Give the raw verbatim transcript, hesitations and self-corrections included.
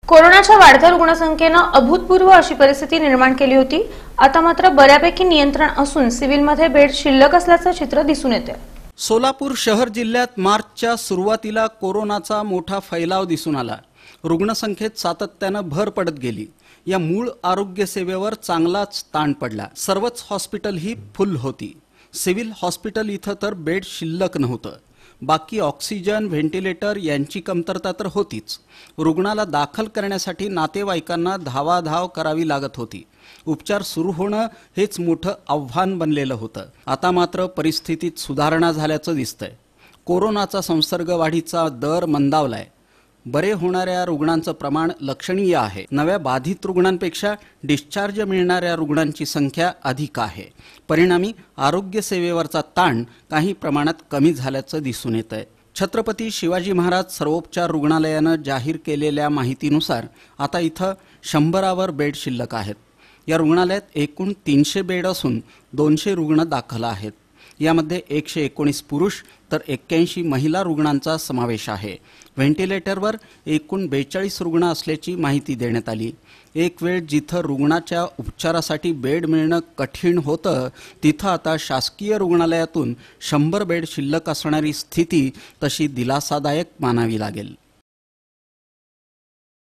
कोरोनाच्या वाढत्या रुग्णसंख्येने अभूतपूर्व अशी परिस्थिती निर्माण केली होती। आता मात्र बऱ्यापैकी नियंत्रण असून सिव्हिलमध्ये बेड शिल्लक असल्याचं चित्र दिसून येते। सोलापूर शहर जिल्ह्यात मार्चच्या सुरुवातीला कोरोनाचा मोठा फैलाव दिसून आला। रुग्णसंख्येत सातत्याने भर पडत गेली। या मूळ आरोग्य सेवेवर चांगलाच ताण पडला। सर्वच हॉस्पिटल ही फुल होती। सिव्हिल हॉस्पिटल इथं तर बेड शिल्लक नव्हतं। बाकी ऑक्सिजन, व्हेंटिलेटर यांची कमतरता तर होतीच। रुग्णाला दाखल करण्यासाठी नातेवाईकांना धावाधाव करावी लागत होती। उपचार सुरू होणं हेच मोठं आव्हान बनलेलं होतं। आता मात्र परिस्थितीत सुधारणा झाल्याचं दिसतंय। कोरोनाचा संसर्ग वाढीचा दर मंदावलाय। बरे होणाऱ्या रुग्णांचं प्रमाण लक्षणीय आहे। नव्या बाधित रुग्णांपेक्षा डिस्चार्ज मिळणाऱ्या रुग्णांची संख्या अधिक आहे। परिणामी आरोग्य सेवेवरचा ताण काही प्रमाणात कमी झाल्याचं दिसून येतंय। छत्रपती शिवाजी महाराज सर्वोपचार रुग्णालयानं जाहीर केलेल्या माहितीनुसार आता इथं शंभरावर बेड शिल्लक आहेत। या रुग्णालयात एकूण तीनशे बेड असून दोनशे रुग्ण दाखल आहेत। यामध्ये एकशे एकोणीस पुरुष तर एक्क्याऐंशी महिला रुग्णांचा समावेश आहे। व्हेंटिलेटरवर एकूण बेचाळीस रुग्ण असल्याची माहिती देण्यात आली। एक वेळ जिथं रुग्णाच्या उपचारासाठी बेड मिळणं कठीण होतं, तिथं आता शासकीय रुग्णालयातून शंभर बेड शिल्लक असणारी स्थिती तशी दिलासादायक मानावी लागेल।